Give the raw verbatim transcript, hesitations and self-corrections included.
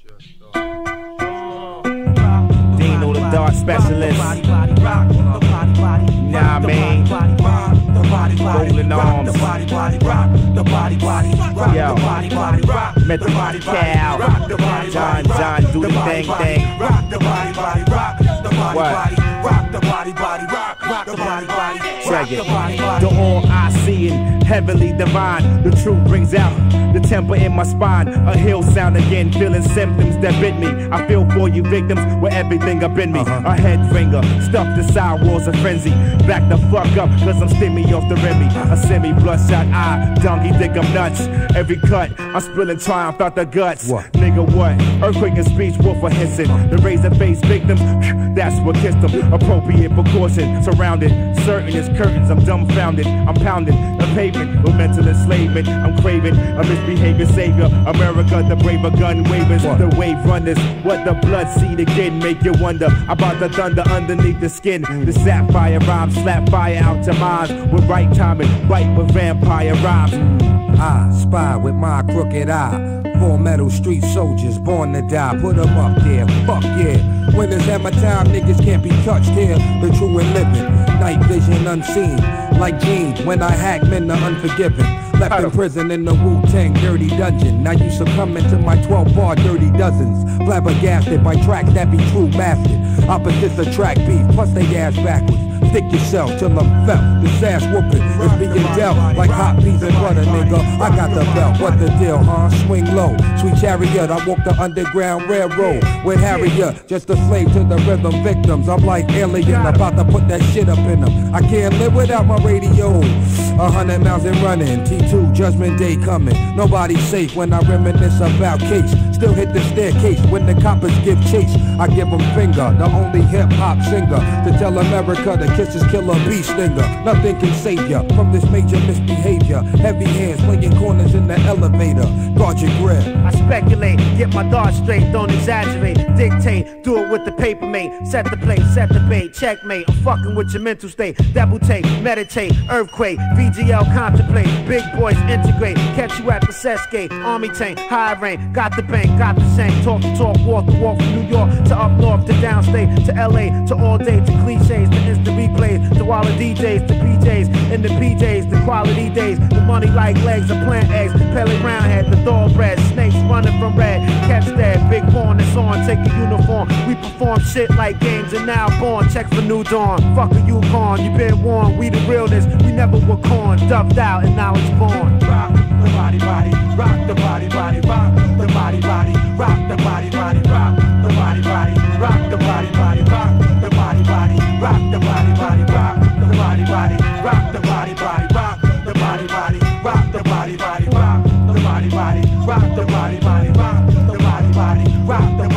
Dino the Dart Specialist. Nah, man. Rolling arms. Yo. Method Cow. John, John, do the thing, thing. What? Check it. The all I see in heavenly divine. The truth brings out the temper in my spine. A hill sound again, feeling symptoms that bit me. I feel for you victims with everything up in me. A head finger, stuffed inside walls of frenzy. Back the fuck up, cause I'm stimmy off the Remy. A semi bloodshot eye, donkey think I'm nuts. Every cut, I'm spilling triumph out the guts. What? Nigga, what? Earthquake and speech, wolf for hissing. The razor face victims, that's what kissed them. Appropriate precaution, surrounded. Certain as curtains, I'm dumbfounded. I'm pounding the pavement with mental enslavement. I'm craving a misbehavior savior. America, the braver gun wavers, the wave runners. What the blood seed again make you wonder about the thunder underneath the skin. The sapphire rhyme, slap fire out to minds with right timing, bite with vampire rhymes. I spy with my crooked eye. Four metal street soldiers born to die. Put them up there, fuck yeah. When it's hammer time, niggas can't be touched here. The true and living, night vision unseen. Like jeans, when I hack men the unforgiven. Left in prison in the Wu-Tang dirty dungeon. Now you succumbing to my twelve bar dirty dozens. Flabbergasted by tracks that be true mastered. Opposites attract beef, plus they ass backwards. Stick yourself till I'm felt. This ass whooping is being dealt like hot peas and butter, nigga. I got the belt. What the deal, huh? Swing low. Sweet chariot, I walk the underground railroad with Harriet, just a slave to the rhythm victims. I'm like alien, about to put that shit up in them. I can't live without my radio. A hundred miles and running. T two, Judgment Day coming. Nobody's safe when I reminisce about case. Still hit the staircase when the coppers give chase. I give them finger, the only hip-hop singer to tell America the kisses kill a bee stinger. Nothing can save ya from this major misbehavior. Heavy hands playing corners in the elevator. Guard your grip. I speculate, get my thoughts straight, don't exaggerate. Dictate, do it with the paper mate. Set the place, set the bait, checkmate. I'm fucking with your mental state. Double take, meditate, earthquake, V G L contemplate. Big boys integrate, catch you at the Sesque. Army tank, high rank, got the bank, got the shank. Talk to talk, walk to walk from New York to up north to downstate to L A to all day to cliches to instant replays to all the D Js to P Js in the P Js the quality days. The money like legs of plant eggs. Pelly roundhead, the thoroughbred snakes running from red. Catch that big horn that's on, take a uniform. We perform shit like games and now born. Check for new dawn. Fuck a Yukon, you been warned. We the realness, we never were corn. Dubbed out and now it's born. Rock the body, body, rock the body, body, rock the body, body, rock the body, body, rock the body, body, rock the body, body, rock the body, body, rock the body, body, rock the body, body, rock the body, body, rock the body, body, rock the body, body, rock the body, body, rock the body, body, rock the body, body, rock the